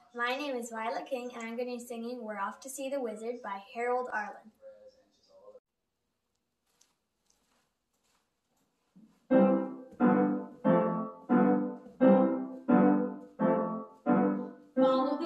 My name is Violet King, and I'm going to be singing We're Off to See the Wizard by Harold Arlen. Follow